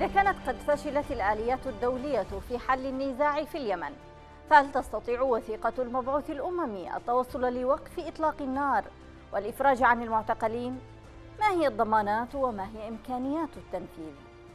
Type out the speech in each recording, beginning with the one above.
إذا كانت قد فشلت الآليات الدولية في حل النزاع في اليمن، فهل تستطيع وثيقة المبعوث الأممي التوصل لوقف إطلاق النار والإفراج عن المعتقلين؟ ما هي الضمانات وما هي إمكانيات التنفيذ؟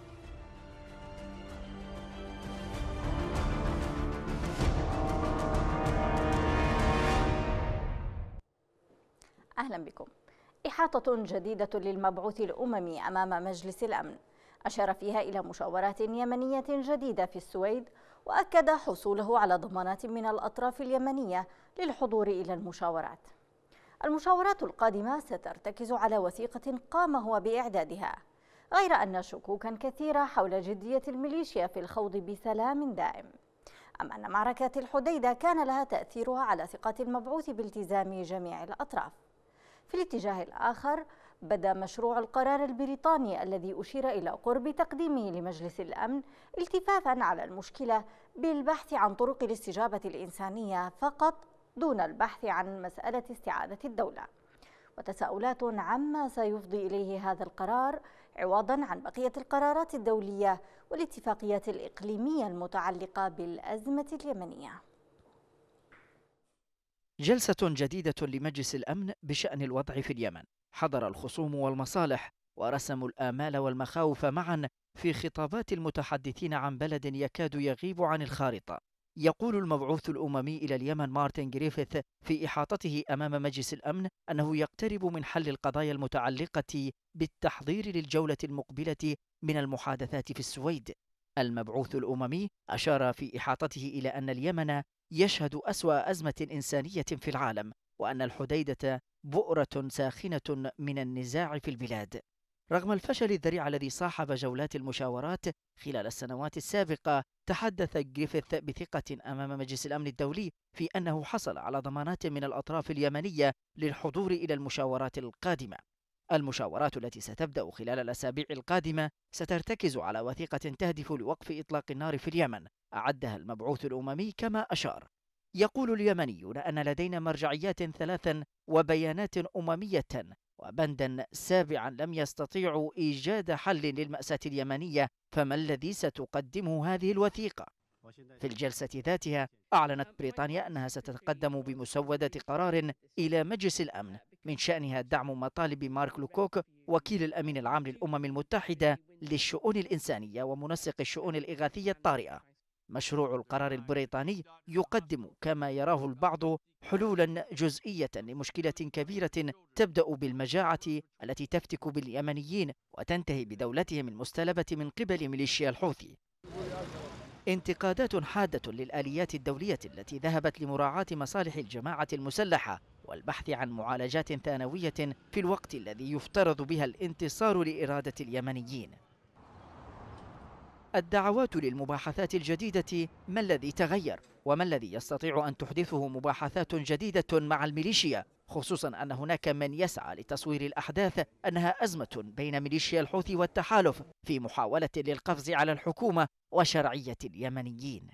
أهلا بكم. إحاطة جديدة للمبعوث الأممي أمام مجلس الأمن أشار فيها إلى مشاورات يمنية جديدة في السويد، وأكد حصوله على ضمانات من الأطراف اليمنية للحضور إلى المشاورات. المشاورات القادمة سترتكز على وثيقة قام هو بإعدادها، غير أن شكوكا كثيرة حول جدية الميليشيا في الخوض بسلام دائم. أما أن معركة الحديدة كان لها تأثيرها على ثقة المبعوث بالتزام جميع الأطراف. في الاتجاه الآخر، بدأ مشروع القرار البريطاني الذي أشير إلى قرب تقديمه لمجلس الأمن التفافا على المشكلة بالبحث عن طرق الاستجابة الإنسانية فقط دون البحث عن مسألة استعادة الدولة، وتساؤلات عما سيفضي إليه هذا القرار عوضا عن بقية القرارات الدولية والاتفاقيات الإقليمية المتعلقة بالأزمة اليمنية. جلسة جديدة لمجلس الأمن بشأن الوضع في اليمن، حضر الخصوم والمصالح ورسموا الآمال والمخاوف معا في خطابات المتحدثين عن بلد يكاد يغيب عن الخارطة. يقول المبعوث الأممي إلى اليمن مارتن جريفيث في إحاطته أمام مجلس الأمن أنه يقترب من حل القضايا المتعلقة بالتحضير للجولة المقبلة من المحادثات في السويد. المبعوث الأممي أشار في إحاطته إلى أن اليمن يشهد أسوأ أزمة إنسانية في العالم، وأن الحديدة بؤرة ساخنة من النزاع في البلاد. رغم الفشل الذريع الذي صاحب جولات المشاورات خلال السنوات السابقة، تحدث جريفيث بثقة أمام مجلس الأمن الدولي في أنه حصل على ضمانات من الأطراف اليمنية للحضور إلى المشاورات القادمة. المشاورات التي ستبدأ خلال الأسابيع القادمة سترتكز على وثيقة تهدف لوقف إطلاق النار في اليمن، أعدها المبعوث الأممي كما أشار. يقول اليمنيون أن لدينا مرجعيات 3 وبيانات أممية وبندا 7 لم يستطيعوا إيجاد حل للمأساة اليمنية، فما الذي ستقدمه هذه الوثيقة؟ في الجلسة ذاتها أعلنت بريطانيا أنها ستتقدم بمسودة قرار إلى مجلس الأمن من شأنها دعم مطالب مارك لوكوك وكيل الأمين العام للأمم المتحدة للشؤون الإنسانية ومنسق الشؤون الإغاثية الطارئة. مشروع القرار البريطاني يقدم كما يراه البعض حلولا جزئية لمشكلة كبيرة تبدأ بالمجاعة التي تفتك باليمنيين وتنتهي بدولتهم المستلبة من قبل ميليشيا الحوثي. انتقادات حادة للآليات الدولية التي ذهبت لمراعاة مصالح الجماعة المسلحة والبحث عن معالجات ثانوية في الوقت الذي يفترض بها الانتصار لإرادة اليمنيين. الدعوات للمباحثات الجديدة، ما الذي تغير؟ وما الذي يستطيع أن تحدثه مباحثات جديدة مع الميليشيا، خصوصا أن هناك من يسعى لتصوير الأحداث أنها أزمة بين ميليشيا الحوثي والتحالف في محاولة للقفز على الحكومة وشرعية اليمنيين.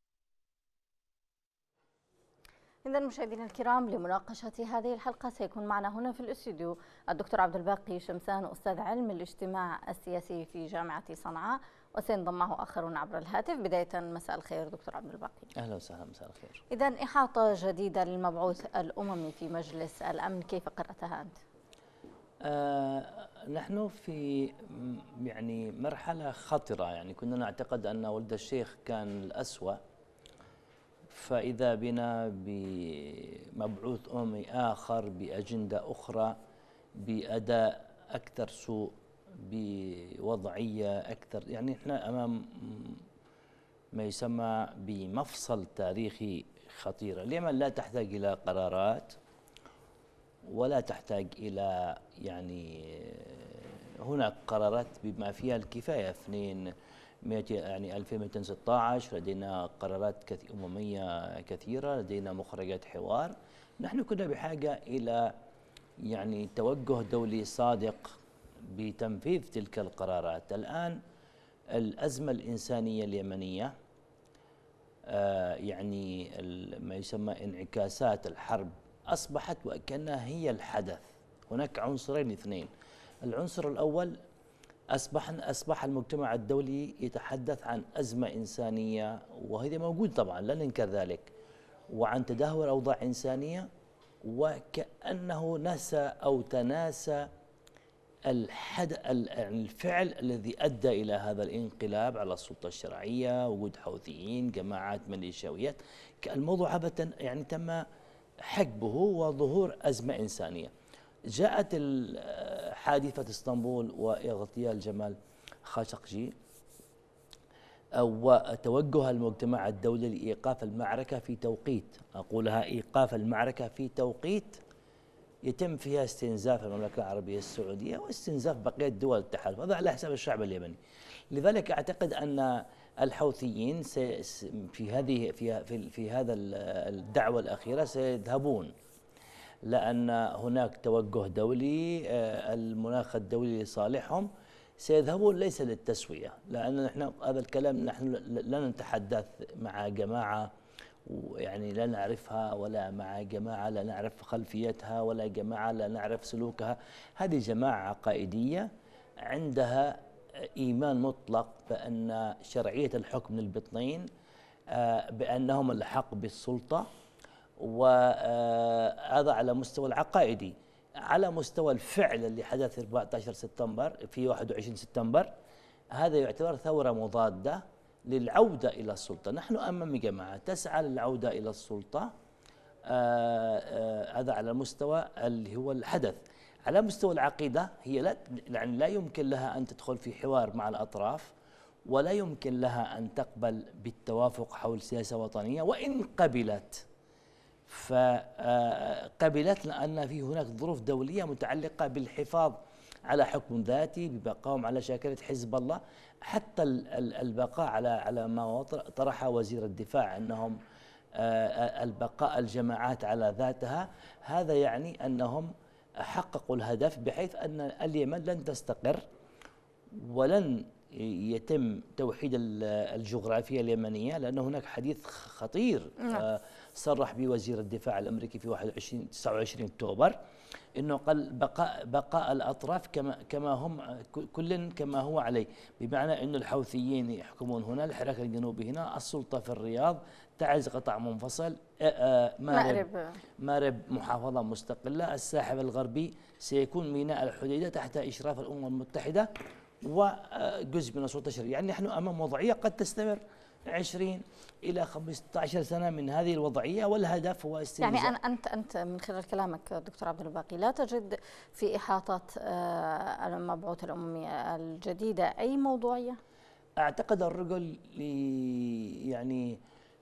إذا مشاهدينا الكرام، لمناقشة هذه الحلقة سيكون معنا هنا في الاستوديو الدكتور عبد الباقي شمسان، أستاذ علم الاجتماع السياسي في جامعة صنعاء، وسينضم معه آخرون عبر الهاتف. بداية مساء الخير دكتور عبد الباقي. أهلا وسهلا، مساء الخير. إذا إحاطة جديدة للمبعوث الأممي في مجلس الأمن، كيف قرأتها أنت؟ نحن في يعني مرحلة خطرة، يعني كنا نعتقد أن ولد الشيخ كان الأسوأ، فإذا بنا بمبعوث أممي آخر بأجندة أخرى بأداء أكثر سوء، بوضعية أكثر. يعني إحنا أمام ما يسمى بمفصل تاريخي خطير. اليمن لا تحتاج إلى قرارات ولا تحتاج إلى يعني هناك قرارات بما فيها الكفاية. 2216 لدينا قرارات أممية كثيرة، لدينا مخرجات حوار. نحن كنا بحاجة إلى يعني توجه دولي صادق بتنفيذ تلك القرارات. الآن الأزمة الإنسانية اليمنية يعني ما يسمى انعكاسات الحرب أصبحت وكأنها هي الحدث. هناك عنصرين اثنين. العنصر الأول أصبح المجتمع الدولي يتحدث عن أزمة إنسانية، وهذا موجود طبعا لا ننكر ذلك، وعن تدهور أوضاع إنسانية، وكأنه نسى أو تناسى الفعل الذي أدى إلى هذا الانقلاب على السلطة الشرعية، وجود حوثيين، جماعات ميليشياويات. الموضوع هذا يعني تم حقبه وظهور أزمة إنسانية. جاءت حادثة اسطنبول واغتيال جمال خاشقجي وتوجه المجتمع الدولي لإيقاف المعركة في توقيت، أقولها إيقاف المعركة في توقيت يتم فيها استنزاف المملكة العربية السعودية واستنزاف بقية دول التحالف، هذا على حساب الشعب اليمني. لذلك أعتقد أن الحوثيين في هذا الدعوة الأخيرة سيذهبون، لأن هناك توجه دولي، المناخ الدولي لصالحهم، سيذهبون ليس للتسوية، لأن نحن هذا الكلام نحن لا نتحدث مع جماعة يعني لا نعرفها، ولا مع جماعة لا نعرف خلفيتها، ولا جماعة لا نعرف سلوكها. هذه جماعة عقائدية عندها إيمان مطلق بأن شرعية الحكم للبطنين، بأنهم الحق بالسلطة، وهذا على مستوى العقائدي. على مستوى الفعل اللي حدث 14 سبتمبر في 21 سبتمبر، هذا يعتبر ثورة مضادة للعودة إلى السلطة. نحن أمام جماعة تسعى للعودة إلى السلطة، هذا على مستوى اللي هو الحدث. على مستوى العقيدة هي لا يمكن لها أن تدخل في حوار مع الأطراف، ولا يمكن لها أن تقبل بالتوافق حول سياسة وطنية، وإن قبلت فقبلت لأن في هناك ظروف دولية متعلقة بالحفاظ على حكم ذاتي، ببقائهم على شاكلة حزب الله، حتى البقاء على ما طرح وزير الدفاع أنهم البقاء الجماعات على ذاتها. هذا يعني أنهم حققوا الهدف، بحيث أن اليمن لن تستقر ولن يتم توحيد الجغرافيا اليمنية، لأن هناك حديث خطير صرح به وزير الدفاع الأمريكي في 29 أكتوبر أنه قال بقاء الأطراف كما هم كل كما هو عليه، بمعنى أن الحوثيين يحكمون هنا، الحراك الجنوبي هنا، السلطة في الرياض، تعز قطاع منفصل، مأرب محافظة مستقلة، الساحل الغربي سيكون ميناء الحديدة تحت إشراف الأمم المتحدة وجزء من السلطة الشرعية. يعني نحن أمام وضعية قد تستمر 20 إلى 15 سنة من هذه الوضعية، والهدف هو استنزاف. يعني أنت من خلال كلامك دكتور عبد الباقي لا تجد في إحاطة المبعوث الأممي الجديدة أي موضوعية؟ أعتقد الرجل يعني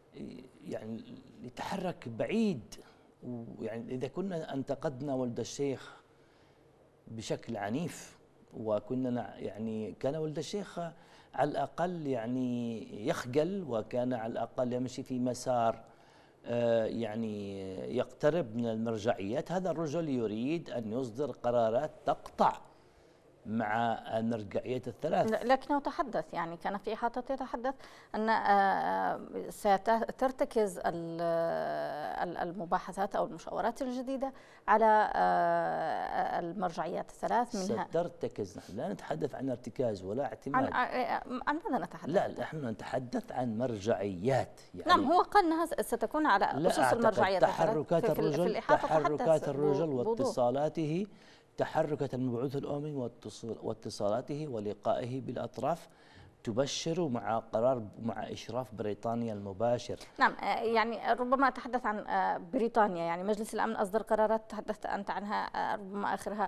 يتحرك بعيد، ويعني إذا كنا انتقدنا ولد الشيخ بشكل عنيف، وكنا يعني كان ولد الشيخ على الأقل يعني يخجل، وكان على الأقل يمشي في مسار يعني يقترب من المرجعيات. هذا الرجل يريد أن يصدر قرارات تقطع مع المرجعيات الثلاث. لكنه تحدث، يعني كان في إحاطة يتحدث أن سترتكز المباحثات أو المشاورات الجديدة على المرجعيات الثلاث منها. سترتكز، نحن لا نتحدث عن ارتكاز ولا اعتماد. عن ماذا نتحدث؟ لا، نحن نتحدث عن مرجعيات. يعني نعم، هو قال أنها ستكون على أسس المرجعيات. تحركات الرجل واتصالاته، تحركات المبعوث الأممي واتصالاته ولقائه بالأطراف تبشر مع قرار مع إشراف بريطانيا المباشر. نعم، يعني ربما تحدث عن بريطانيا، يعني مجلس الأمن أصدر قرارات تحدثت أنت عنها، ربما آخرها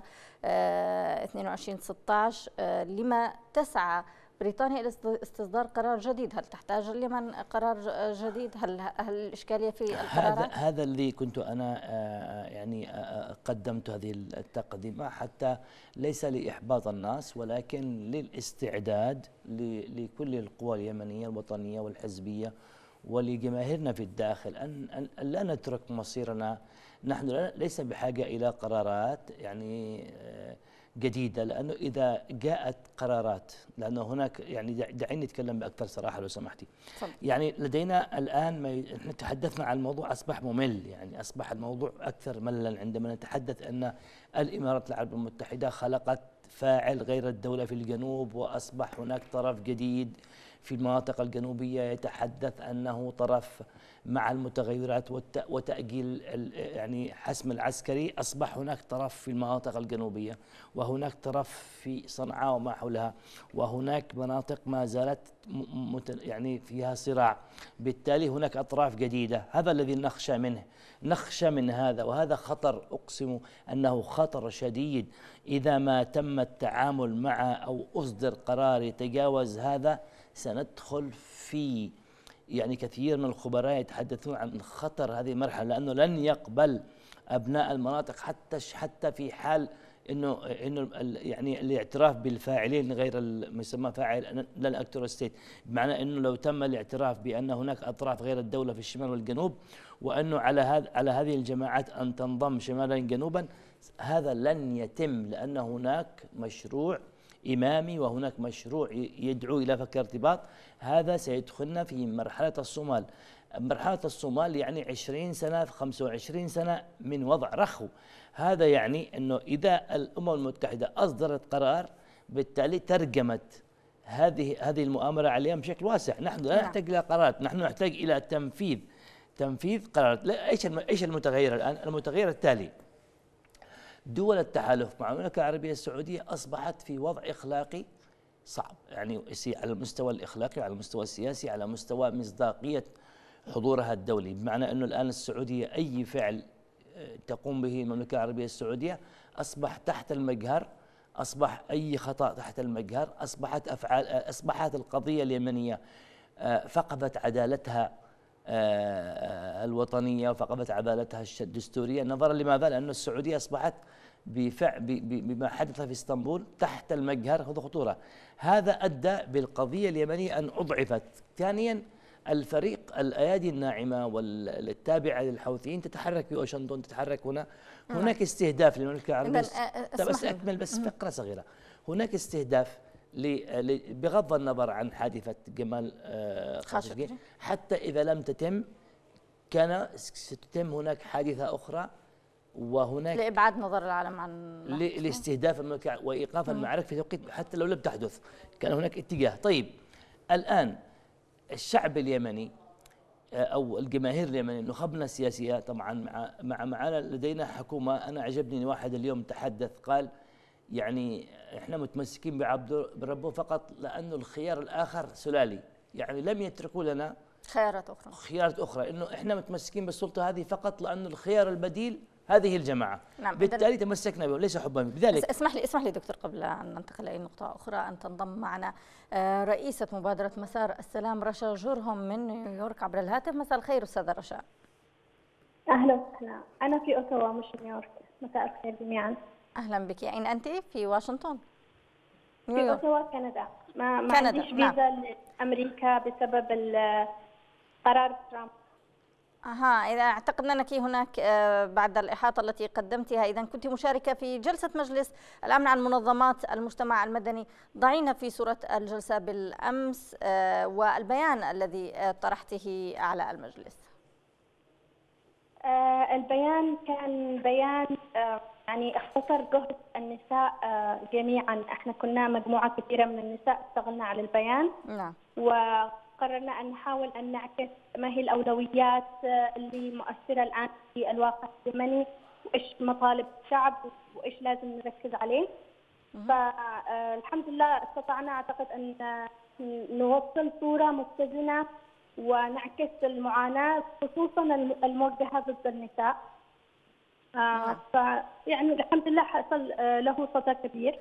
22/16. لما تسعى بريطانيا إلى استصدار قرار جديد؟ هل تحتاج اليمن قرار جديد؟ هل الإشكالية في القرارات؟ هذا اللي كنت أنا يعني قدمت هذه التقدمة، حتى ليس لإحباط الناس، ولكن للاستعداد لكل القوى اليمنية الوطنية والحزبية ولجماهيرنا في الداخل أن لا نترك مصيرنا. نحن ليس بحاجة إلى قرارات يعني جديدة، لأنه إذا جاءت قرارات، لأنه هناك يعني دعيني نتكلم بأكثر صراحة لو سمحتي. يعني لدينا الآن نحن تحدثنا عن الموضوع أصبح ممل، يعني أصبح الموضوع أكثر مللا عندما نتحدث أن الإمارات العربية المتحدة خلقت فاعل غير الدولة في الجنوب، وأصبح هناك طرف جديد في المناطق الجنوبية يتحدث أنه طرف مع المتغيرات وتأجيل يعني حسم العسكري. أصبح هناك طرف في المناطق الجنوبية، وهناك طرف في صنعاء وما حولها، وهناك مناطق ما زالت يعني فيها صراع. بالتالي هناك أطراف جديدة، هذا الذي نخشى منه، نخشى من هذا، وهذا خطر، أقسم أنه خطر شديد. إذا ما تم التعامل مع أو أصدر قرار يتجاوز هذا، سندخل في، يعني كثير من الخبراء يتحدثون عن خطر هذه المرحلة، لأنه لن يقبل أبناء المناطق حتى في حال انه يعني الاعتراف بالفاعلين غير ما يسمى فاعل لن اكتور ستيت، بمعنى انه لو تم الاعتراف بان هناك اطراف غير الدوله في الشمال والجنوب، وانه على هذه الجماعات ان تنضم شمالا جنوبا، هذا لن يتم، لان هناك مشروع إمامي وهناك مشروع يدعو إلى فك ارتباط. هذا سيدخلنا في مرحلة الصومال. مرحلة الصومال يعني 20 سنة 25 سنة من وضع رخو. هذا يعني أنه إذا الأمم المتحدة أصدرت قرار، بالتالي ترجمت هذه المؤامرة عليها بشكل واسع. نحن لا نحتاج إلى قرارات، نحن نحتاج إلى تنفيذ قرارات. إيش المتغير الآن؟ المتغير التالي: دول التحالف مع المملكة العربية السعودية أصبحت في وضع إخلاقي صعب، يعني على المستوى الإخلاقي، على المستوى السياسي، على مستوى مصداقية حضورها الدولي، بمعنى أنه الآن السعودية أي فعل تقوم به المملكة العربية السعودية أصبح تحت المجهر، أصبح أي خطأ تحت المجهر، أصبحت القضية اليمنية فقدت عدالتها الوطنية وفقدت عدالتها الدستورية. نظرا لماذا؟ لأن السعودية أصبحت بما حدث في اسطنبول تحت المجهر، هذا خطورة. هذا أدى بالقضية اليمنية أن أضعفت. ثانيا، الأيادي الناعمة والتابعة للحوثيين تتحرك في واشنطن، تتحرك هنا. هناك استهداف للمملكة العربية. بس أكمل بس فقرة صغيرة. هناك استهداف بغض النظر عن حادثة جمال خاشقجي، حتى إذا لم تتم ستتم هناك حادثة أخرى، وهناك لإبعاد نظر العالم عن لاستهداف المملكة وإيقاف المعارك في توقيت حتى لو لم تحدث. كان هناك اتجاه. طيب الآن الشعب اليمني أو الجماهير اليمنية، نخبنا السياسية طبعا معنا لدينا حكومة. أنا عجبني واحد اليوم تحدث قال يعني إحنا متمسكين بعبد ربه فقط لأنه الخيار الآخر سلالي، يعني لم يتركوا لنا خيارات أخرى، إنه إحنا متمسكين بالسلطة هذه فقط لأنه الخيار البديل هذه الجماعة. نعم. بالتالي تمسكنا بهم ليس حبا. بذلك اسمح لي دكتور، قبل أن ننتقل إلى نقطة أخرى، أن تنضم معنا رئيسة مبادرة مسار السلام رشا جرهم من نيويورك عبر الهاتف. مساء الخير أستاذة رشا. أهلا وسهلا، أنا في أوتاوا مش نيويورك. مساء الخير جميعا. أهلا بك. أين أنت؟ في واشنطن؟ في أوتاوا كندا. ما عنديش فيزا لأمريكا بسبب قرار ترامب. إذا اعتقدنا أنك هناك بعد الإحاطة التي قدمتها، إذا كنت مشاركة في جلسة مجلس الأمن عن منظمات المجتمع المدني، ضعينا في صورة الجلسة بالأمس والبيان الذي طرحته على المجلس. البيان كان بيان يعني اختصر جهد النساء جميعا. احنا كنا مجموعة كثيرة من النساء اشتغلنا على البيان. نعم. وقررنا أن نحاول أن نعكس ما هي الأولويات اللي مؤثرة الآن في الواقع اليمني، وإيش مطالب الشعب وإيش لازم نركز عليه. فالحمد لله استطعنا أعتقد أن نوصل صورة متزنة ونعكس المعاناة خصوصا الموجهة ضد النساء. فيعني الحمد لله حصل له صدى كبير،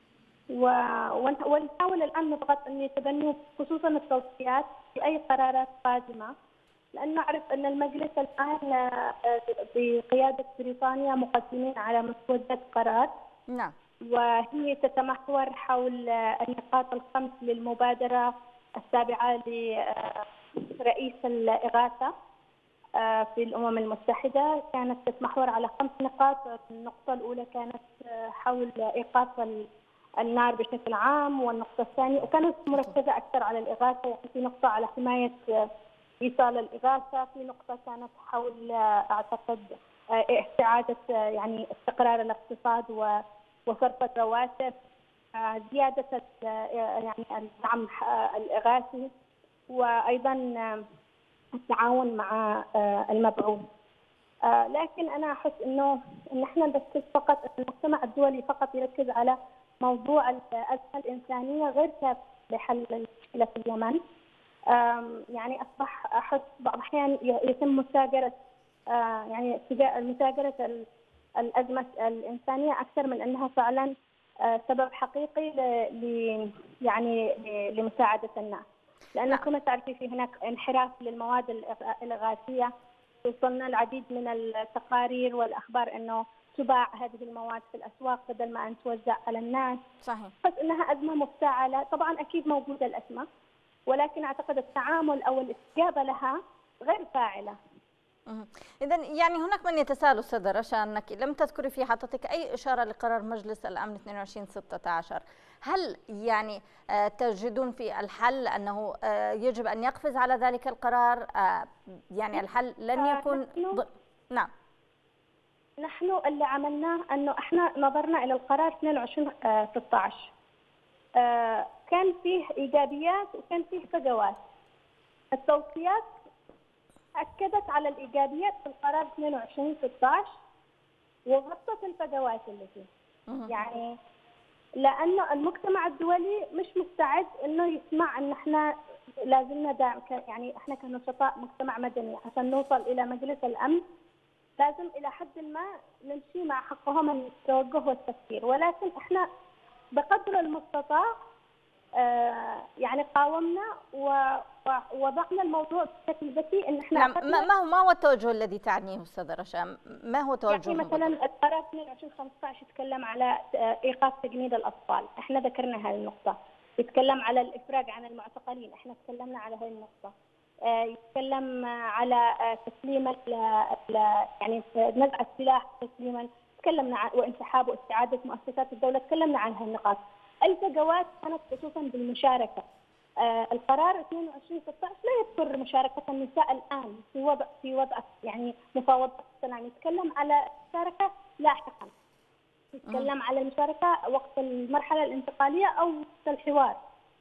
ونحاول الآن نضغط أن يتبنوا خصوصا التوصيات في أي قرارات قادمة، لأن نعرف أن المجلس الآن بقيادة بريطانيا مقدمين على مسودة قرار. نعم. وهي تتمحور حول النقاط الخمس للمبادرة السابعة لرئيس الإغاثة في الأمم المتحدة. كانت تتمحور على 5 نقاط. النقطة الأولى كانت حول إيقاف النار بشكل عام، والنقطة الثانية وكانت مركزة أكثر على الإغاثة، يعني في نقطة على حماية إيصال الإغاثة، في نقطة كانت حول أعتقد إعادة يعني استقرار الاقتصاد وصرف الرواتب، زيادة يعني الدعم الإغاثي، وأيضا التعاون مع المبعوث. لكن أنا أحس إنه إن إحنا نركز فقط، المجتمع الدولي فقط يركز على موضوع الأزمة الإنسانية غير كاف لحل المشكلة في اليمن. يعني أصبح أحس بعض الأحيان يتم مساجرة يعني مساجرة الأزمة الإنسانية أكثر من أنها فعلا سبب حقيقي يعني لمساعدة الناس، لأن كما تعرفي في هناك انحراف للمواد الإغاثية. وصلنا العديد من التقارير والأخبار أنه تباع هذه المواد في الأسواق بدل ما أن توزع على الناس. صحيح. بس أنها أزمة مفتعلة، طبعا أكيد موجودة الأزمة، ولكن أعتقد التعامل أو الاستجابة لها غير فاعلة. إذا يعني هناك من يتساءل أستاذة رشا أنك لم تذكري في حضرتك أي إشارة لقرار مجلس الأمن 2216. هل يعني تجدون في الحل أنه يجب أن يقفز على ذلك القرار؟ يعني الحل لن يكون نعم. نحن اللي عملناه أنه إحنا نظرنا إلى القرار 2216. كان فيه إيجابيات وكان فيه فجوات. التوصيات أكدت على الإيجابيات في القرار 2216 وغطت الفجوات اللي فيه. يعني لأنه المجتمع الدولي مش مستعد إنه يسمع إن إحنا لازلنا داعم، يعني إحنا كنشطاء مجتمع مدني عشان نوصل إلى مجلس الأمن لازم إلى حد ما نمشي مع حقهم التوجه والتفكير، ولكن إحنا بقدر المستطاع يعني قاومنا ووضعنا الموضوع بشكل ذكي ان احنا ما هو التوجه الذي تعنيه استاذه رشا؟ ما هو توجه؟ يعني مثلا القرار 2215 يتكلم على ايقاف تجنيد الاطفال، احنا ذكرنا هذه النقطه. يتكلم على الافراج عن المعتقلين، احنا تكلمنا على هذه النقطه. يتكلم على تسليم يعني نزع السلاح تسليما، تكلمنا وانسحاب واستعاده مؤسسات الدوله، تكلمنا عن هذه النقاط. الفجوات كانت خصوصا بالمشاركه. القرار 2216 لا يذكر مشاركه النساء الان في وضع يعني مفاوضات السلام، يتكلم على المشاركه لاحقا. يتكلم على المشاركه وقت المرحله الانتقاليه او وقت الحوار.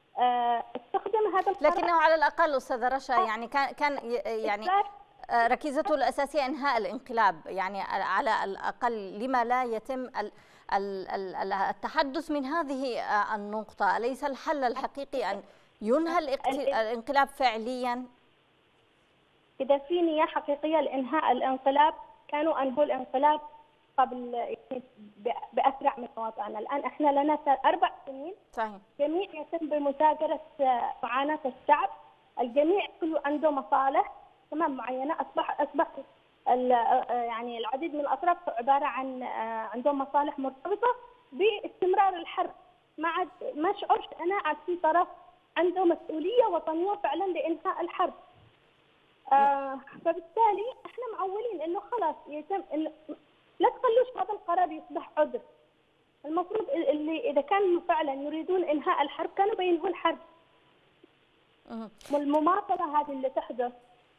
استخدم هذا القرار، لكنه على الاقل استاذه رشا يعني كان يعني ركيزته الاساسيه انهاء الانقلاب، يعني على الاقل لما لا يتم التحدث من هذه النقطة؟ أليس الحل الحقيقي أن ينهى الانقلاب فعليا؟ إذا في نية حقيقية لإنهاء الانقلاب كانوا أنهوا الانقلاب قبل يعني بأسرع من وضعنا. الآن إحنا لنا 4 سنين. صحيح. جميع يتم بمساجرة معاناة الشعب، الجميع كله عنده مصالح تمام معينة. أصبح يعني العديد من الأطراف عبارة عن عندهم مصالح مرتبطة باستمرار الحرب. ما شعرش أنا في طرف عنده مسؤولية وطنية فعلا لإنهاء الحرب. فبالتالي احنا معولين إنه خلاص يتم لا تخلوش هذا القرار يصبح عذر. المفروض اللي إذا كانوا فعلا يريدون إنهاء الحرب كانوا بينهوا الحرب. والمماطلة هذه اللي تحدث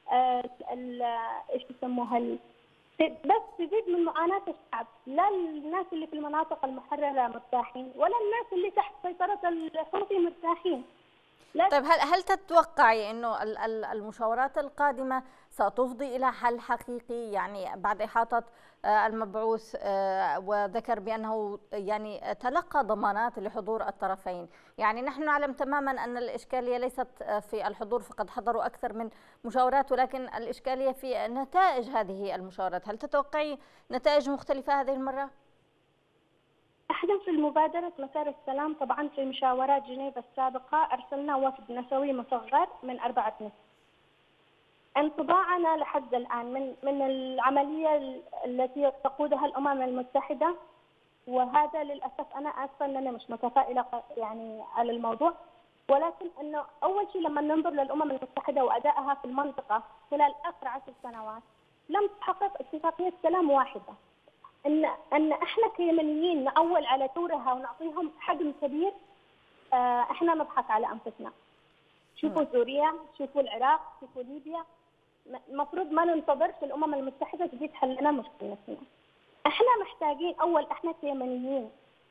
ايش يسموها بس تزيد من معاناة الشعب. لا الناس اللي في المناطق المحررة مرتاحين ولا الناس اللي تحت سيطرة الحوثي مرتاحين. طيب هل تتوقعي انه المشاورات القادمة ستفضي الى حل حقيقي؟ يعني بعد احاطة المبعوث وذكر بانه يعني تلقى ضمانات لحضور الطرفين، يعني نحن نعلم تماما ان الاشكالية ليست في الحضور، فقد حضروا اكثر من مشاورات، ولكن الاشكالية في نتائج هذه المشاورات. هل تتوقعي نتائج مختلفة هذه المرة؟ احنا في المبادرة مسار السلام طبعا في مشاورات جنيف السابقة ارسلنا وفد نسوي مصغر من 4 نسوة. انطباعنا لحد الآن من العملية التي تقودها الأمم المتحدة، وهذا للأسف أنا آسفة أنني مش متفائلة يعني على الموضوع، ولكن أنه أول شيء لما ننظر للأمم المتحدة وأدائها في المنطقة خلال آخر 10 سنوات لم تحقق اتفاقية سلام واحدة. أن إحنا كيمنيين نعول على دورها ونعطيهم حجم كبير، إحنا نضحك على أنفسنا. شوفوا سوريا، شوفوا العراق، شوفوا ليبيا. المفروض ما ننتظر في الأمم المتحدة تجي تحل لنا مشكلتنا. احنا محتاجين أول احنا كيمنيين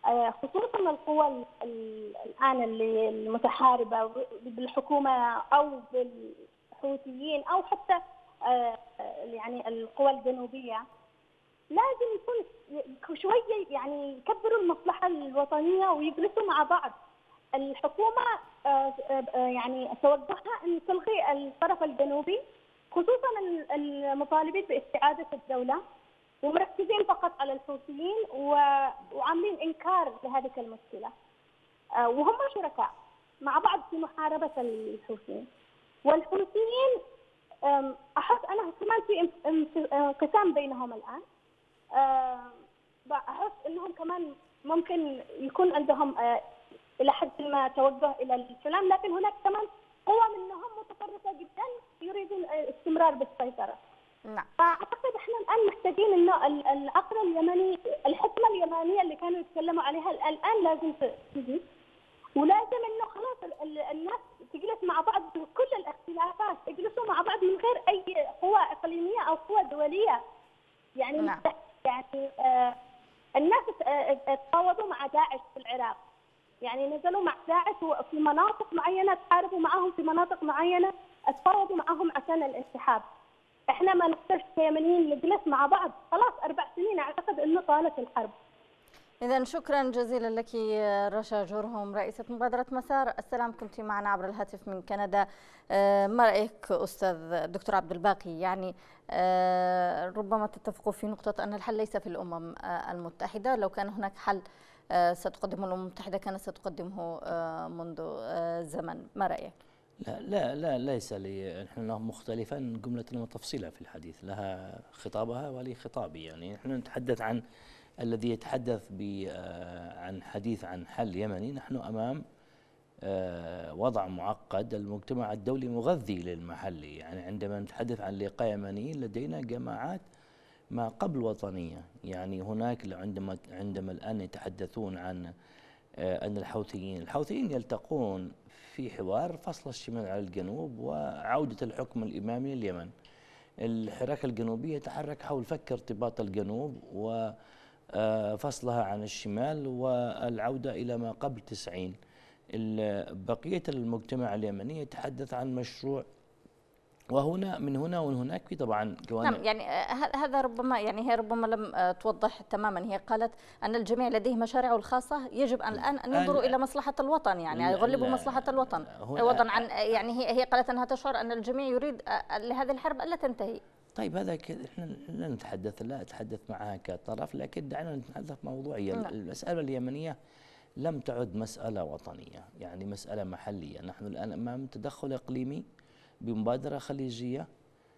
خصوصا القوى الآن اللي المتحاربة بالحكومة أو بالحوثيين أو حتى يعني القوى الجنوبية، لازم يكون شوية يعني يكبروا المصلحة الوطنية ويجلسوا مع بعض. الحكومة يعني توجهها أن تلغي الطرف الجنوبي، خصوصا المطالبين باستعادة الدولة، ومركزين فقط على الحوثيين وعاملين إنكار لهذه المشكلة، وهم شركاء مع بعض في محاربة الحوثيين. والحوثيين أحس أنه كمان في انقسام بينهم الآن. أحس أنهم كمان ممكن يكون عندهم إلى حد ما توجه إلى السلام، لكن هناك كمان قوى منهم متطرفة جدا يريدون الاستمرار بالسيطرة. نعم. فأعتقد إحنا الآن محتاجين إنه العقل اليمني، الحكمة اليمنية اللي كانوا يتكلموا عليها الآن لازم تجي، ولازم إنه خلاص الناس تجلس مع بعض بكل الاختلافات، يجلسوا مع بعض من غير أي قوى إقليمية أو قوى دولية. يعني نعم. يعني الناس تفاوضوا مع داعش في العراق، يعني نزلوا مع داعش في مناطق معينة، تحاربوا معهم في مناطق معينة، تفاوضوا معهم عشان الانسحاب. احنا ما نقدرش كيمنيين نجلس مع بعض، خلاص 4 سنين اعتقد انه طالت الحرب. إذا شكرا جزيلا لك رشا جرهم، رئيسة مبادرة مسار السلام، كنت معنا عبر الهاتف من كندا. ما رأيك أستاذ الدكتور عبد الباقي؟ يعني ربما تتفقوا في نقطة أن الحل ليس في الأمم المتحدة، لو كان هناك حل ستقدمه الأمم المتحدة كانت ستقدمه منذ زمن، ما رأيك؟ لا ليس لي، نحن مختلفان جملة وتفصيلا في الحديث، لها خطابها ولي خطابي. يعني نحن نتحدث عن الذي يتحدث عن حديث عن حل يمني. نحن أمام وضع معقد، المجتمع الدولي مغذي للمحلي. يعني عندما نتحدث عن لقاء يمني لدينا جماعات ما قبل وطنية. يعني هناك عندما الآن يتحدثون عن أن الحوثيين يلتقون في حوار فصل الشمال على الجنوب وعودة الحكم الإمامي لليمن. الحراك الجنوبي يتحرك حول فك ارتباط الجنوب وفصلها عن الشمال والعودة إلى ما قبل 90. بقية المجتمع اليمني يتحدث عن مشروع، وهنا من هنا ومن هناك في طبعا جوانب. نعم، يعني هذا ربما، يعني هي ربما لم توضح تماما. هي قالت أن الجميع لديه مشاريعه الخاصة، يجب الآن أن ينظروا إلى مصلحة الوطن، يعني يغلبوا مصلحة الوطن عوضا عن، يعني هي قالت أنها تشعر أن الجميع يريد لهذه الحرب ألا تنتهي. طيب هذا احنا لا أتحدث معها كطرف، لكن دعنا نتحدث موضوعيا. المسألة اليمنية لم تعد مسألة وطنية، يعني مسألة محلية. نحن الآن أمام تدخل إقليمي بمبادرة خليجية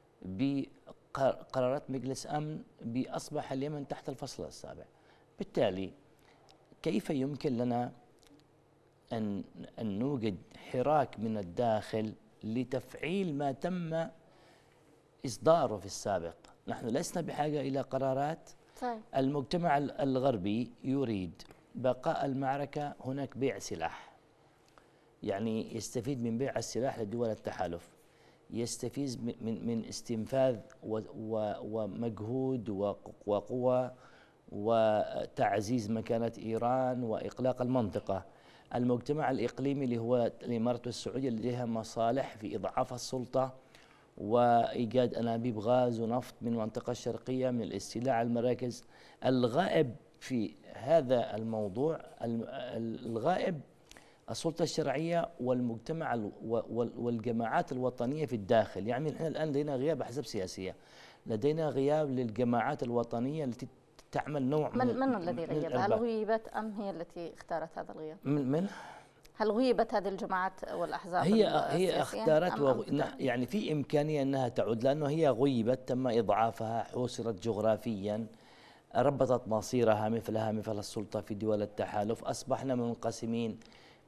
بقرارات مجلس أمن، بأصبح اليمن تحت الفصل السابع. بالتالي كيف يمكن لنا أن نوجد حراك من الداخل لتفعيل ما تم إصداره في السابق؟ نحن لسنا بحاجة إلى قرارات. طيب. المجتمع الغربي يريد بقاء المعركة، هناك بيع سلاح، يعني يستفيد من بيع السلاح لدول التحالف، يستفيد من استنفاذ ومجهود وقوة وتعزيز مكانة إيران وإقلاق المنطقة. المجتمع الإقليمي اللي هو الإمارات والسعودية لديها مصالح في إضعاف السلطة وإيجاد أنابيب غاز ونفط من المنطقة الشرقية، من الاستيلاء على المراكز. الغائب في هذا الموضوع، الغائب السلطة الشرعية والمجتمع والجماعات الوطنية في الداخل. يعني نحن الآن لدينا غياب أحزاب سياسية، لدينا غياب للجماعات الوطنية التي تعمل نوع من الذي غيب؟ هل غيبت أم هي التي اختارت هذا الغياب؟ هل غيبت هذه الجماعات والأحزاب هي اختارت يعني في إمكانية أنها تعود، لأنه هي غيبت، تم إضعافها، حوصرت جغرافيا، ربطت مصيرها مثل السلطة في دول التحالف. أصبحنا منقسمين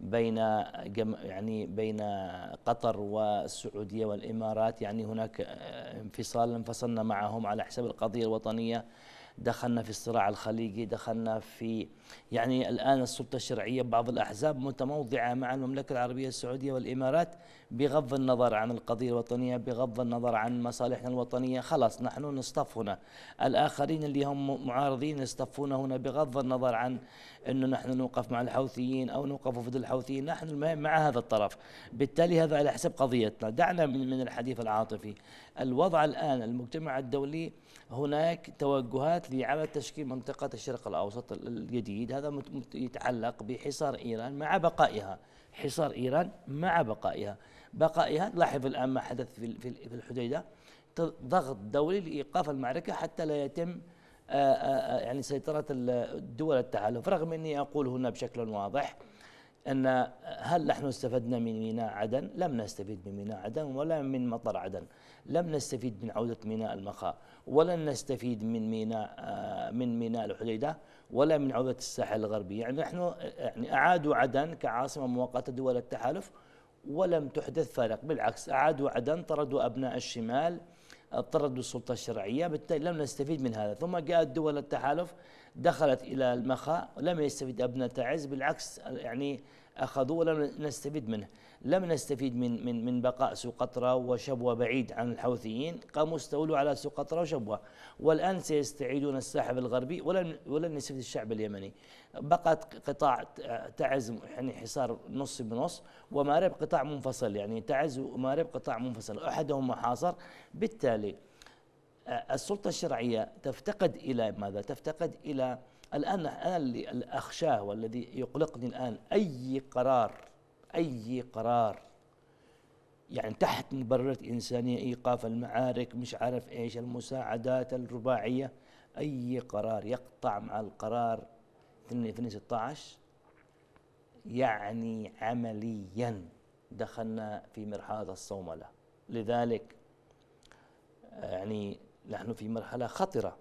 بين قطر والسعودية والإمارات، يعني هناك انفصال، انفصلنا معهم على حساب القضية الوطنية. دخلنا في الصراع الخليجي، دخلنا في يعني الآن السلطة الشرعية بعض الأحزاب متموضعة مع المملكة العربية السعودية والإمارات بغض النظر عن القضية الوطنية، بغض النظر عن مصالحنا الوطنية. خلاص نحن نصطف هنا، الآخرين اللي هم معارضين يصطفون هنا بغض النظر عن أنه نحن نوقف مع الحوثيين أو نوقف ضد الحوثيين، نحن مع هذا الطرف. بالتالي هذا على حسب قضيتنا. دعنا من الحديث العاطفي. الوضع الآن المجتمع الدولي هناك توجهات لإعادة تشكيل منطقة الشرق الأوسط الجديد، هذا يتعلق بحصار إيران مع بقائها، حصار إيران مع بقائها. لاحظ الآن ما حدث في الحديدة، ضغط دولي لإيقاف المعركة حتى لا يتم يعني سيطرة الدول التحالف. رغم أني أقول هنا بشكل واضح أن هل نحن استفدنا من ميناء عدن؟ لم نستفيد من ميناء عدن ولا من مطار عدن، لم نستفيد من عودة ميناء المخا، ولن نستفيد من ميناء الحديدة، ولا من عودة الساحل الغربي. يعني نحن يعني أعادوا عدن كعاصمة مؤقتة دول التحالف ولم تحدث فارق، بالعكس أعادوا عدن، طردوا أبناء الشمال، طردوا السلطة الشرعية، بالتالي لم نستفيد من هذا. ثم جاءت دول التحالف دخلت إلى المخا، لم يستفيد أبناء تعز، بالعكس يعني أخذوا ولم نستفيد منه. لم نستفيد من بقاء سقطرى وشبوة بعيد عن الحوثيين، قاموا استولوا على سقطرى وشبوة، والآن سيستعيدون الساحل الغربي ولن يستفيد الشعب اليمني. بقت قطاع تعز يعني حصار نص بنص، ومأرب قطاع منفصل، يعني تعز ومأرب قطاع منفصل، أحدهم محاصر. بالتالي السلطة الشرعية تفتقد إلى ماذا؟ تفتقد إلى الآن أنا اللي أخشاه والذي يقلقني الآن أي قرار يعني تحت مبررات إنسانية، إيقاف المعارك، مش عارف إيش، المساعدات الرباعية، أي قرار يقطع مع القرار 2016 يعني عمليا دخلنا في مرحلة الصوملة. لذلك يعني نحن في مرحلة خطرة،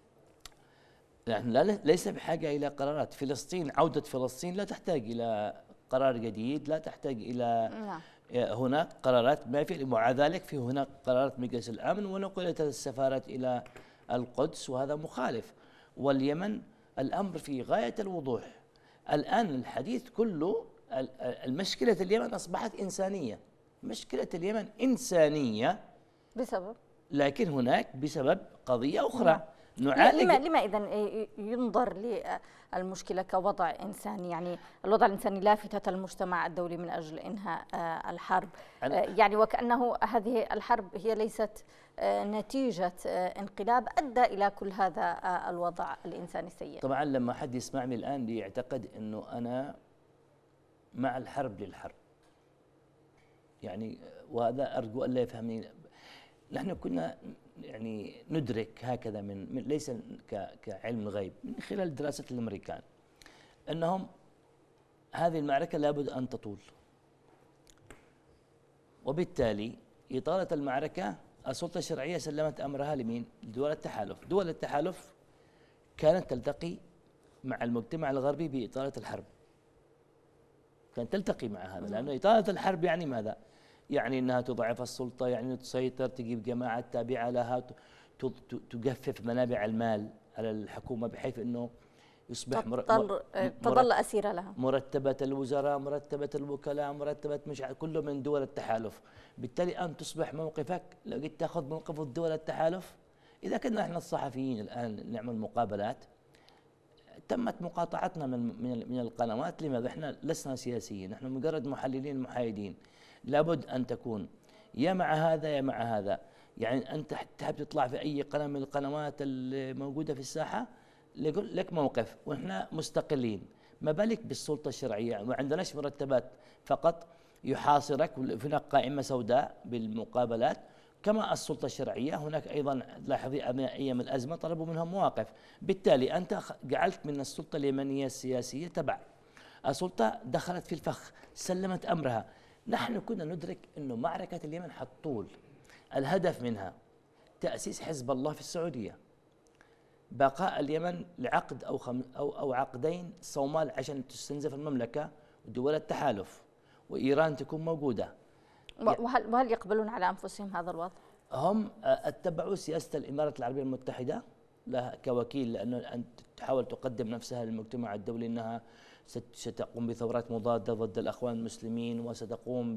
نحن ليس بحاجة إلى قرارات. فلسطين، عودة فلسطين لا تحتاج إلى قرار جديد، لا تحتاج إلى هناك قرارات، ما في. ومع ذلك في هناك قرارات مجلس الأمن ونقلت السفارات إلى القدس، وهذا مخالف. واليمن الأمر في غاية الوضوح. الآن الحديث كله المشكلة اليمن أصبحت إنسانية، مشكلة اليمن إنسانية بسبب، لكن هناك بسبب قضية أخرى. لما إذن ينظر للمشكلة كوضع إنساني؟ يعني الوضع الإنساني لافتة المجتمع الدولي من أجل إنهاء الحرب، يعني وكأنه هذه الحرب هي ليست نتيجة انقلاب أدى إلى كل هذا الوضع الإنساني السيء. طبعا لما حد يسمعني الآن ليعتقد أنه أنا مع الحرب للحرب، يعني وهذا أرجو أن لا يفهمني. نحن كنا يعني ندرك هكذا من ليس كعلم الغيب، من خلال دراسة الأمريكان، أنهم هذه المعركة لابد أن تطول، وبالتالي إطالة المعركة السلطة الشرعية سلمت أمرها لمين؟ لدول التحالف. دول التحالف كانت تلتقي مع المجتمع الغربي بإطالة الحرب، كانت تلتقي مع هذا، لأنه إطالة الحرب يعني ماذا؟ يعني أنها تضعف السلطة، يعني تسيطر، تجيب جماعة تابعة لها، تجفف منابع المال على الحكومة بحيث أنه يصبح تظل أسيرة لها. مرتبة الوزراء، مرتبة الوكلاء، مرتبة مش كله من دول التحالف. بالتالي أن تصبح موقفك لو جيت تأخذ موقف الدول التحالف. إذا كنا نحن الصحفيين الآن نعمل مقابلات، تمت مقاطعتنا من القنوات. لماذا؟ احنا لسنا سياسيين، نحن مجرد محللين محايدين. لابد أن تكون يا مع هذا يا مع هذا. يعني أنت تحب تطلع في أي قناة من القنوات الموجودة في الساحة لك موقف، ونحن مستقلين. ما بالك بالسلطة الشرعية؟ ما عندناش مرتبات فقط يحاصرك، هناك قائمة سوداء بالمقابلات. كما السلطة الشرعية هناك أيضا، لاحظي أيام الأزمة طلبوا منهم مواقف. بالتالي أنت جعلت من السلطة اليمنية السياسية تبع السلطة، دخلت في الفخ، سلمت أمرها. نحن كنا ندرك أنه معركة اليمن حتطول، الهدف منها تأسيس حزب الله في السعودية، بقاء اليمن لعقد أو عقدين صومال عشان تستنزف المملكة ودول التحالف، وإيران تكون موجودة. وهل يقبلون على أنفسهم هذا الوضع؟ هم اتبعوا سياسة الإمارات العربية المتحدة لها كوكيل، لأنه أن تحاول تقدم نفسها للمجتمع الدولي أنها ستقوم بثورات مضادة ضد الأخوان المسلمين، وستقوم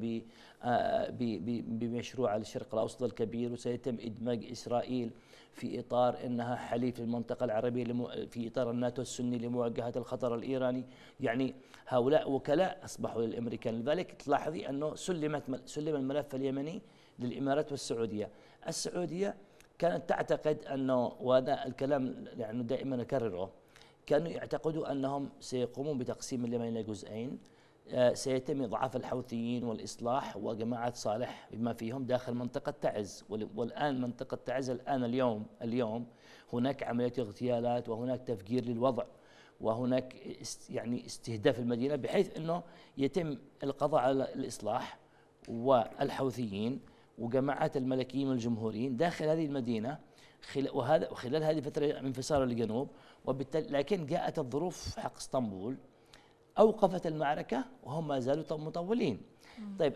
بمشروع الشرق الأوسط الكبير، وسيتم إدماج إسرائيل في إطار أنها حليف المنطقة العربية في إطار الناتو السني لمواجهة الخطر الإيراني. يعني هؤلاء وكلاء أصبحوا للأمريكان. لذلك تلاحظي أنه سلم الملف اليمني للإمارات والسعودية. السعودية كانت تعتقد أنه، وهذا الكلام يعني دائما نكرره، كانوا يعتقدوا أنهم سيقومون بتقسيم اليمن إلى جزئين، سيتم إضعاف الحوثيين والإصلاح وجماعة صالح بما فيهم داخل منطقة تعز. والآن منطقة تعز اليوم هناك عمليات اغتيالات، وهناك تفجير للوضع، وهناك يعني استهداف المدينة، بحيث أنه يتم القضاء على الإصلاح والحوثيين وجماعات الملكيين والجمهوريين داخل هذه المدينة، وخلال هذه الفترة انفصال للجنوب. وبالتالي لكن جاءت الظروف حق اسطنبول أوقفت المعركة، وهم ما زالوا مطولين. طيب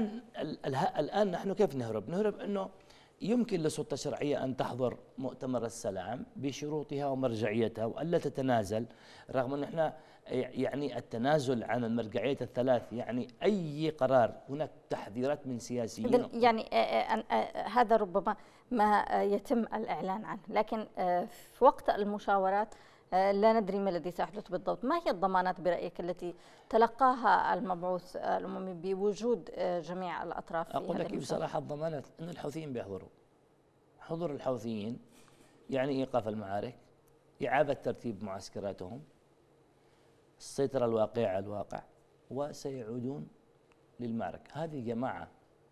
الآن نحن كيف نهرب؟ نهرب أنه يمكن للسلطة الشرعية أن تحضر مؤتمر السلام بشروطها ومرجعيتها وألا تتنازل، رغم أن احنا يعني التنازل عن المرجعيات الثلاث يعني أي قرار، هناك تحذيرات من سياسيين. يعني هذا ربما ما يتم الإعلان عنه، لكن في وقت المشاورات لا ندري ما الذي سيحدث بالضبط. ما هي الضمانات برأيك التي تلقاها المبعوث الأممي بوجود جميع الأطراف في أقول لك بصراحة الضمانات أن الحوثيين بيحضروا. حضور الحوثيين يعني إيقاف المعارك، إعادة ترتيب معسكراتهم، السيطرة الواقعية على الواقع، وسيعودون للمعركة. هذه جماعة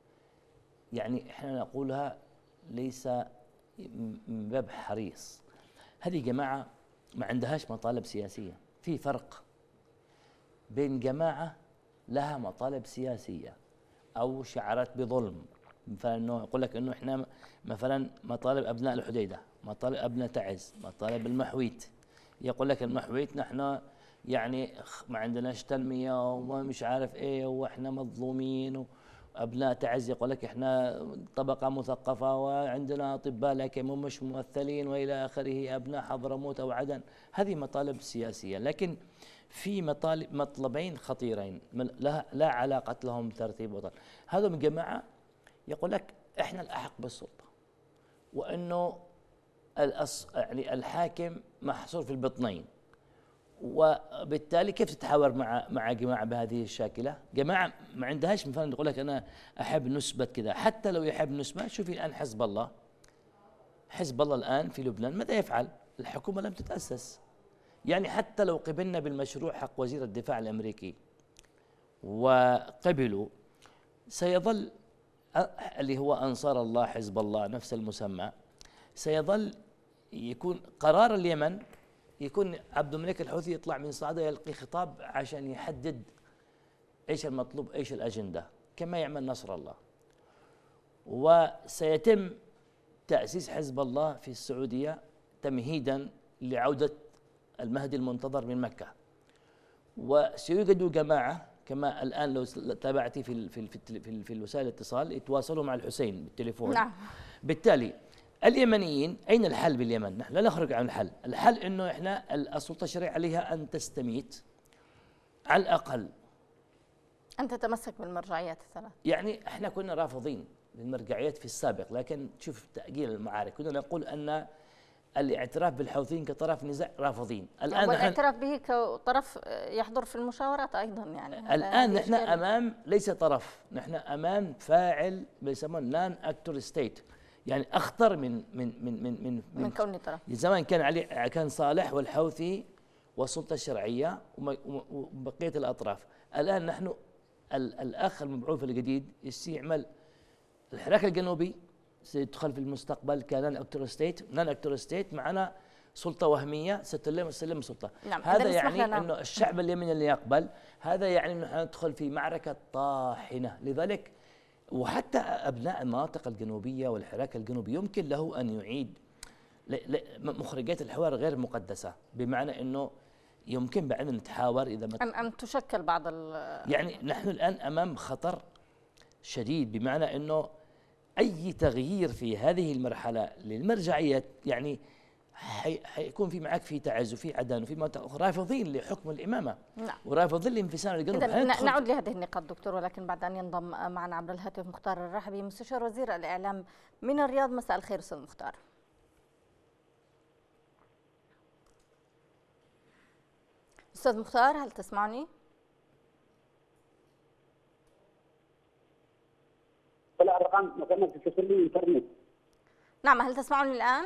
يعني إحنا نقولها ليس من باب حريص، هذه جماعة ما عندهاش مطالب سياسية. في فرق بين جماعة لها مطالب سياسية أو شعارات بظلم، مثلا إنه يقول لك إنه إحنا مثلا مطالب أبناء الحديدة، مطالب أبناء تعز، مطالب المحويت. يقول لك المحويت نحن يعني ما عندناش تنمية ومش عارف إيه، وإحنا مظلومين. أبناء تعز يقول لك إحنا طبقة مثقفة وعندنا أطباء لكن مش ممثلين وإلى آخره، أبناء حضرموت أو عدن. هذه مطالب سياسية، لكن في مطلبين خطيرين لا علاقة لهم بترتيب وطن. هذا من جماعة يقول لك إحنا الأحق بالسلطة، وإنه يعني الحاكم محصور في البطنين، وبالتالي كيف تتحاور مع جماعه بهذه الشاكله؟ جماعه ما عندهاش مثلا يقول لك انا احب نسبه كذا. حتى لو يحب نسبه، شوفي الان حزب الله الان في لبنان ماذا يفعل؟ الحكومه لم تتاسس. يعني حتى لو قبلنا بالمشروع حق وزير الدفاع الامريكي وقبلوا، سيظل اللي هو انصار الله حزب الله نفس المسمى، سيظل يكون قرار اليمن، يكون عبد الملك الحوثي يطلع من صعدة يلقي خطاب عشان يحدد ايش المطلوب، ايش الاجنده، كما يعمل نصر الله. وسيتم تأسيس حزب الله في السعودية تمهيدا لعودة المهدي المنتظر من مكة. وسيوجد جماعة كما الآن لو تابعتي في وسائل الاتصال يتواصلوا مع الحسين بالتليفون. نعم. بالتالي اليمنيين، أين الحل باليمن؟ نحن لا نخرج عن الحل إنه إحنا السلطة الشرعية عليها أن تستميت على الأقل، أن تتمسك بالمرجعيات الثلاث. يعني إحنا كنا رافضين للمرجعيات في السابق، لكن شوف تأجيل المعارك كنا نقول أن الاعتراف بالحوثيين كطرف نزاع رافضين. الآن والاعتراف به كطرف يحضر في المشاورات أيضا، يعني الآن نحن أمام ليس طرف، نحن أمام فاعل بيسمونه نان أكتور ستيت، يعني أخطر من كونه طرف. زمان كان صالح والحوثي والسلطة الشرعية وبقية الأطراف. الآن نحن الأخ المبعوث الجديد يستعمل الحراك الجنوبي، سيدخل في المستقبل كنان أكتور ستيت معنا سلطة وهمية ستسلم سلطة. نعم. هذا يعني أنه الشعب اليمني اللي يقبل، هذا يعني أنه ندخل في معركة طاحنة. لذلك وحتى أبناء المناطق الجنوبية والحراك الجنوبي يمكن له أن يعيد مخرجات الحوار غير مقدسة، بمعنى أنه يمكن بعد نتحاور إذا أن تشكل بعض يعني نحن الآن أمام خطر شديد، بمعنى أنه أي تغيير في هذه المرحلة للمرجعيات، يعني حيكون في معك في تعز وفي عدن وفي مناطق أخرى رافضين لحكم الإمامة. نعم. ورافضين لانفصال الجنوب. إذن نعود لهذه النقاط دكتور، ولكن بعد أن ينضم معنا عبر الهاتف مختار الرحبي مستشار وزير الإعلام من الرياض. مساء الخير أستاذ مختار. أستاذ مختار هل تسمعني؟ طلع الرقم مثلا تتصل لي الانترنت. نعم، هل تسمعني الآن؟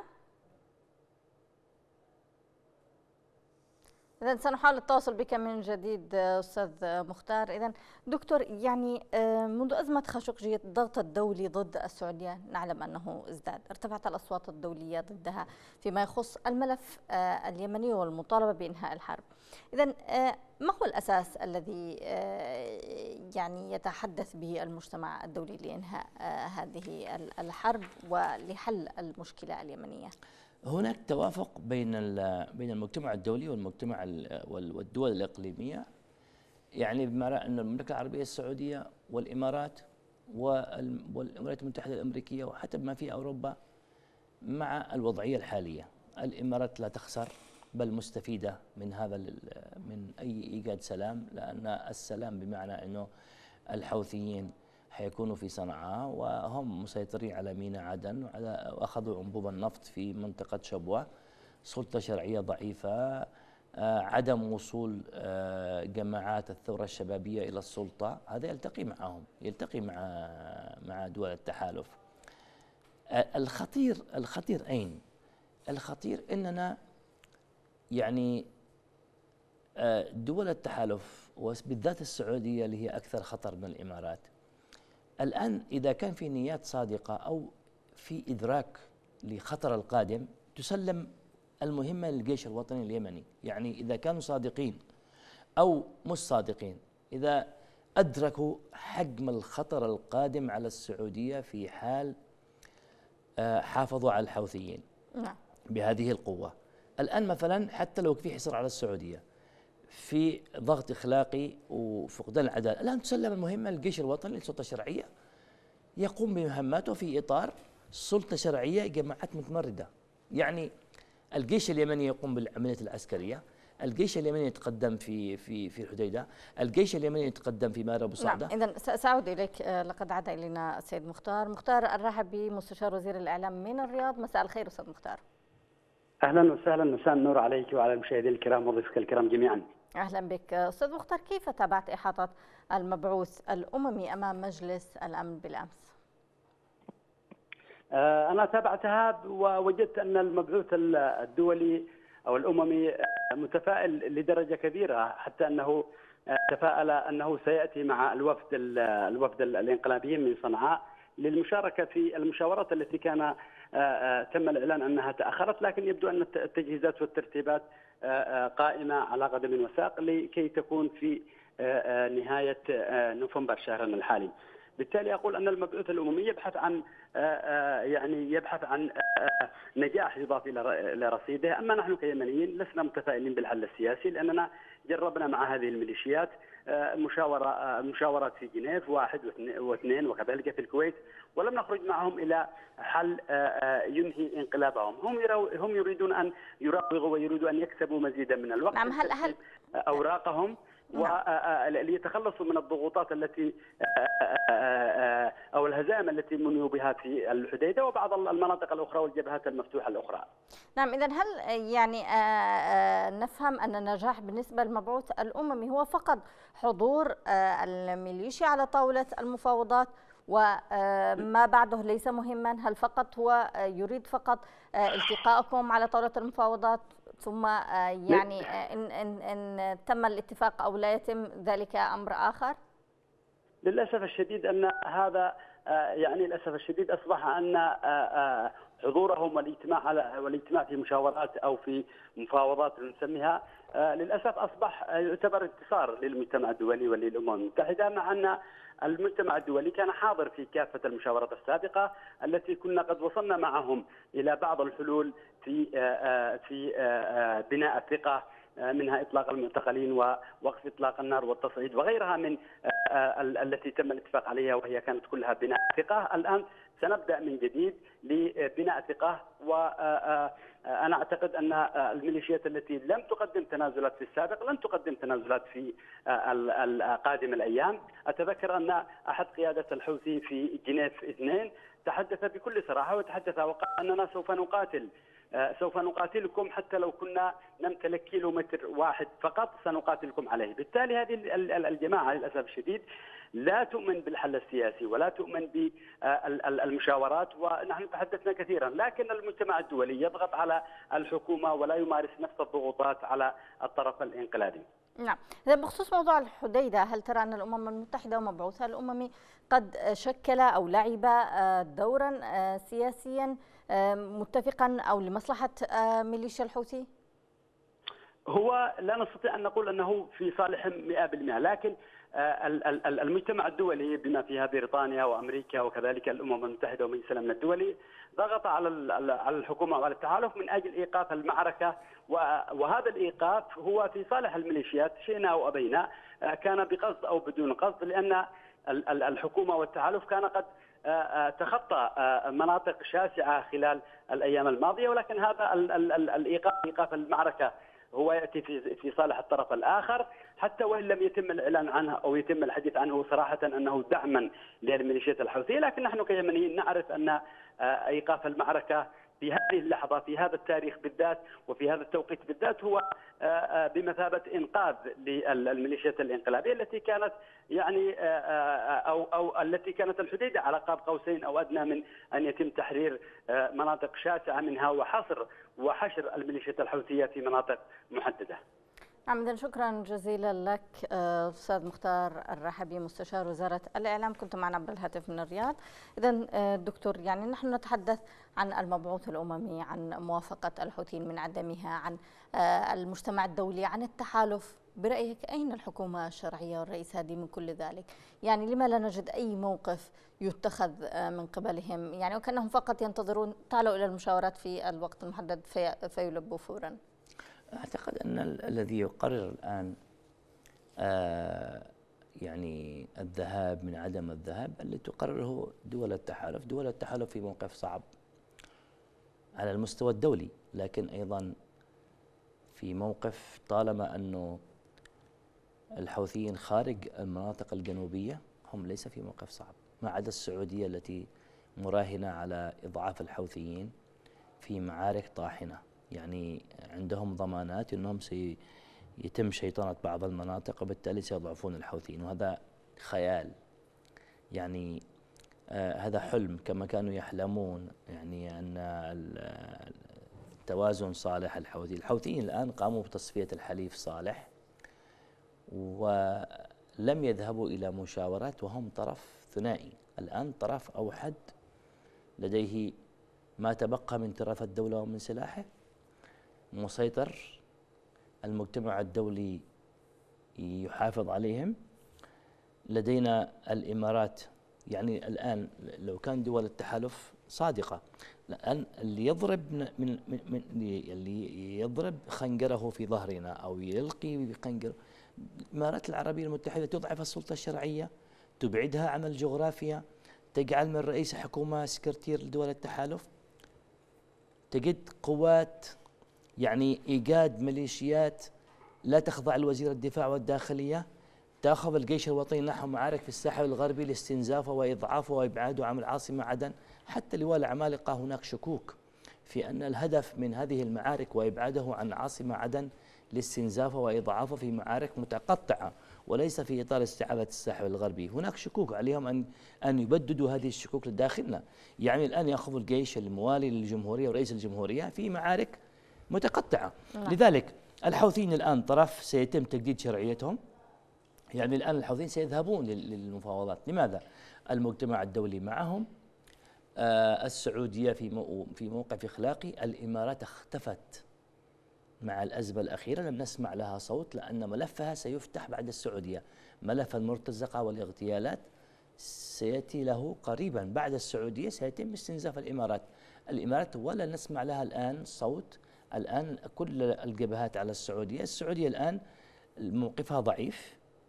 إذا سنحاول التواصل بك من جديد أستاذ مختار. إذا دكتور، يعني منذ أزمة خاشقجية الضغط الدولي ضد السعودية نعلم أنه ازداد، ارتفعت الأصوات الدولية ضدها فيما يخص الملف اليمني والمطالبة بإنهاء الحرب. إذا ما هو الأساس الذي يعني يتحدث به المجتمع الدولي لإنهاء هذه الحرب ولحل المشكلة اليمنية؟ هناك توافق بين المجتمع الدولي والمجتمع والدول الإقليمية، يعني بمعنى أن المملكة العربية السعودية والإمارات والولايات المتحدة الأمريكية وحتى بما في أوروبا مع الوضعية الحالية. الإمارات لا تخسر بل مستفيدة من من أي إيجاد سلام، لأن السلام بمعنى أنه الحوثيين حيكونوا في صنعاء وهم مسيطرين على ميناء عدن وأخذوا أنبوب النفط في منطقة شبوة، سلطة شرعية ضعيفة، عدم وصول جماعات الثورة الشبابية إلى السلطة. هذا يلتقي معهم، يلتقي مع دول التحالف. الخطير أين؟ الخطير أننا يعني دول التحالف وبالذات السعودية اللي هي أكثر خطر من الإمارات الآن، إذا كان في نيات صادقة أو في إدراك لخطر القادم تسلم المهمة للجيش الوطني اليمني. يعني إذا كانوا صادقين أو مش صادقين، إذا أدركوا حجم الخطر القادم على السعودية في حال حافظوا على الحوثيين بهذه القوة. الآن مثلا حتى لو في حصار على السعودية في ضغط إخلاقي وفقدان العدالة، الآن تسلم المهمة للجيش الوطني للسلطة الشرعية يقوم بمهماته في إطار سلطة شرعية جماعات متمردة. يعني الجيش اليمني يقوم بالعملية العسكرية، الجيش اليمني يتقدم في الحديدة، الجيش اليمني يتقدم في مارب وصعدة. نعم، إذن سأعود إليك، لقد عاد إلينا السيد مختار الرحبي مستشار وزير الإعلام من الرياض. مساء الخير أستاذ مختار. أهلا وسهلا، مساء النور عليك وعلى المشاهدين الكرام وضيوفك الكرام جميعا. أهلا بك أستاذ مختار، كيف تابعت إحاطة المبعوث الأممي أمام مجلس الأمن بالأمس؟ أنا تابعتها ووجدت أن المبعوث الدولي أو الأممي متفائل لدرجة كبيرة، حتى أنه تفاءل أنه سيأتي مع الوفد الانقلابيين من صنعاء للمشاركة في المشاورات التي كان تم الإعلان أنها تأخرت، لكن يبدو أن التجهيزات والترتيبات قائمة على قدم وساق لكي تكون في نهاية نوفمبر شهرنا الحالي. بالتالي أقول أن المبعوث الأممي يبحث عن نجاح يضاف إلى رصيده. أما نحن كيمنيين لسنا متفائلين بالحل السياسي، لأننا جربنا مع هذه الميليشيات مشاورات في جنيف 1 و2 وكذلك في الكويت، ولم نخرج معهم إلى حل ينهي انقلابهم. هم يريدون أن يراوغوا ويريدوا أن يكسبوا مزيدا من الوقت. نعم، هل أوراقهم وليتخلصوا من الضغوطات التي أو الهزائم التي منوا بها في الحديدة وبعض المناطق الأخرى والجبهات المفتوحة الأخرى. نعم، إذن هل يعني نفهم أن النجاح بالنسبة للمبعوث الأممي هو فقط حضور الميليشيا على طاولة المفاوضات وما بعده ليس مهما؟ هل فقط هو يريد فقط التقاءكم على طاولة المفاوضات ثم يعني إن تم الاتفاق أو لا يتم ذلك أمر آخر؟ للأسف الشديد أن هذا للأسف الشديد أصبح أن حضورهم والاجتماع في مشاورات أو في مفاوضات نسميها للأسف أصبح يعتبر انتصار للمجتمع الدولي وللأمم المتحدة، مع أن المجتمع الدولي كان حاضر في كافة المشاورات السابقة التي كنا قد وصلنا معهم إلى بعض الحلول في بناء الثقة، منها إطلاق المعتقلين ووقف إطلاق النار والتصعيد وغيرها من التي تم الاتفاق عليها، وهي كانت كلها بناء ثقة. الآن سنبدأ من جديد لبناء ثقة، وأنا أعتقد أن الميليشيات التي لم تقدم تنازلات في السابق لن تقدم تنازلات في قادم الأيام. أتذكر أن أحد قيادة الحوثي في جنيف 2 تحدث بكل صراحة وتحدث وقال أننا سوف نقاتلكم حتى لو كنا نمتلك كيلومتر واحد فقط سنقاتلكم عليه. بالتالي هذه الجماعة للأسف الشديد لا تؤمن بالحل السياسي ولا تؤمن بالمشاورات، ونحن تحدثنا كثيرا، لكن المجتمع الدولي يضغط على الحكومة ولا يمارس نفس الضغوطات على الطرف الانقلابي. نعم، إذا بخصوص موضوع الحديدة، هل ترى أن الأمم المتحدة ومبعوثها الأممي قد شكل أو لعب دورا سياسيا متفقا أو لمصلحة ميليشيا الحوثي؟ هو لا نستطيع أن نقول أنه في صالحهم 100%، لكن المجتمع الدولي بما فيها بريطانيا وأمريكا وكذلك الأمم المتحدة ومجلس الأمن الدولي ضغط على الحكومة وعلى التحالف من أجل إيقاف المعركة، وهذا الإيقاف هو في صالح الميليشيات شئنا أو أبينا، كان بقصد أو بدون قصد، لأن الحكومة والتحالف كان قد تخطى مناطق شاسعة خلال الأيام الماضية، ولكن هذا إيقاف المعركة هو يأتي في صالح الطرف الآخر، حتى وإن لم يتم الإعلان عنه أو يتم الحديث عنه صراحة أنه دعما للميليشيات الحوثية. لكن نحن كيمنيين نعرف أن إيقاف المعركة في هذه اللحظة في هذا التاريخ بالذات وفي هذا التوقيت بالذات هو بمثابة إنقاذ للميليشيات الانقلابية التي كانت يعني أو التي كانت الحديدة على قاب قوسين أو أدنى من أن يتم تحرير مناطق شاسعة منها وحشر الميليشيات الحوثية في مناطق محددة. نعم، إذن شكرا جزيلا لك أستاذ مختار الرحبي مستشار وزارة الإعلام، كنت معنا عبر الهاتف من الرياض. إذن دكتور، يعني نحن نتحدث عن المبعوث الأممي، عن موافقة الحوثيين من عدمها، عن المجتمع الدولي، عن التحالف. برأيك أين الحكومة الشرعية والرئيس هادي من كل ذلك؟ يعني لما لا نجد أي موقف يتخذ من قبلهم؟ يعني وكأنهم فقط ينتظرون تعالوا إلى المشاورات في الوقت المحدد فيلبوا فورا. أعتقد أن الذي يقرر الآن يعني الذهاب من عدم الذهاب اللي تقرره دول التحالف. دول التحالف في موقف صعب على المستوى الدولي، لكن أيضا في موقف طالما أنه الحوثيين خارج المناطق الجنوبية هم ليس في موقف صعب، ما عدا السعودية التي مراهنة على إضعاف الحوثيين في معارك طاحنة. يعني عندهم ضمانات أنهم سيتم شيطنة بعض المناطق وبالتالي سيضعفون الحوثيين، وهذا خيال. يعني هذا حلم كما كانوا يحلمون يعني أن التوازن صالح الحوثيين الآن قاموا بتصفية الحليف صالح ولم يذهبوا إلى مشاورات، وهم طرف ثنائي الآن، طرف أوحد لديه ما تبقى من تراث الدولة ومن سلاحه، مسيطر، المجتمع الدولي يحافظ عليهم. لدينا الإمارات، يعني الآن لو كان دول التحالف صادقة الآن اللي يضرب خنجره في ظهرنا أو يلقي بخنجر، الإمارات العربية المتحدة تضعف السلطة الشرعية، تبعدها عن الجغرافيا، تجعل من رئيس حكومة سكرتير لدول التحالف، تجد قوات يعني إيجاد ميليشيات لا تخضع لوزير الدفاع والداخلية، تأخذ الجيش الوطني نحو معارك في الساحل الغربي لاستنزافه وإضعافه وإبعاده عن العاصمة عدن. حتى لواء العمالقة هناك شكوك في أن الهدف من هذه المعارك وإبعاده عن العاصمة عدن لاستنزافه وإضعافه في معارك متقطعة وليس في إطار استعادة الساحل الغربي. هناك شكوك عليهم أن يبددوا هذه الشكوك لداخلنا. يعني الآن يأخذ الجيش الموالي للجمهورية ورئيس الجمهورية في معارك متقطعة. لذلك الحوثيين الآن طرف سيتم تجديد شرعيتهم. يعني الآن الحوثيين سيذهبون للمفاوضات. لماذا؟ المجتمع الدولي معهم، السعودية في موقف إخلاقي، الإمارات اختفت مع الأزمة الأخيرة، لم نسمع لها صوت لأن ملفها سيفتح بعد السعودية. ملف المرتزقة والاغتيالات سيأتي له قريبا بعد السعودية، سيتم استنزاف الإمارات ولا نسمع لها الآن صوت. الآن كل الجبهات على السعودية الآن موقفها ضعيف،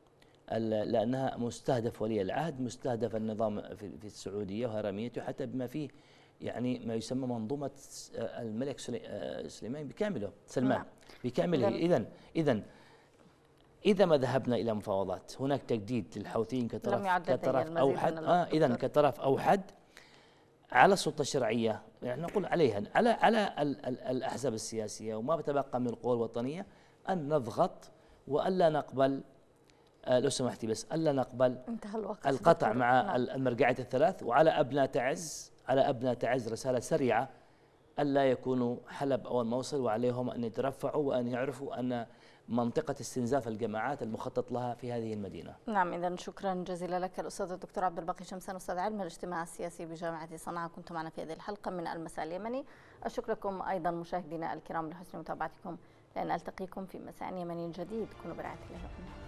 لأنها مستهدف ولي العهد، مستهدف النظام في السعودية وهرميته، حتى بما فيه يعني ما يسمى منظومة الملك سليمان بكامله، سلمان بكامله. إذا ما ذهبنا إلى مفاوضات هناك تجديد للحوثيين كطرف أوحد، إذا كطرف أوحد على السلطة الشرعية، يعني نقول عليها على الأحزاب السياسية وما بتبقى من القوى الوطنية أن نضغط وألا نقبل، لو سمحتي بس، ألا نقبل القطع مع المرجعية الثلاث، وعلى أبناء تعز رسالة سريعة ألا يكونوا حلب أو الموصل، وعليهم أن يترفعوا وأن يعرفوا أن منطقة استنزاف الجماعات المخطط لها في هذه المدينة. نعم، إذا شكرا جزيلا لك الأستاذ الدكتور عبد الباقي شمسان، أستاذ علم الاجتماع السياسي بجامعة صنعاء، كنت معنا في هذه الحلقة من المساء اليمني. أشكركم أيضا مشاهدينا الكرام لحسن متابعتكم، لأن ألتقيكم في مساء يمني جديد. كونوا برعاية الله.